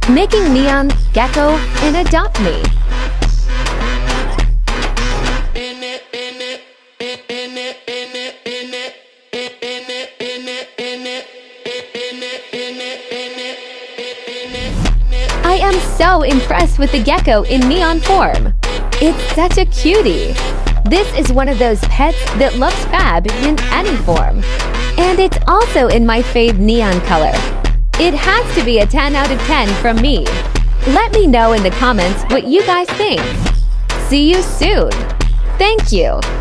making Neon, Gecko, and Adopt Me. I am so impressed with the gecko in neon form. It's such a cutie. This is one of those pets that looks fab in any form. And it's also in my fave neon color. It has to be a 10 out of 10 from me. Let me know in the comments what you guys think. See you soon. Thank you.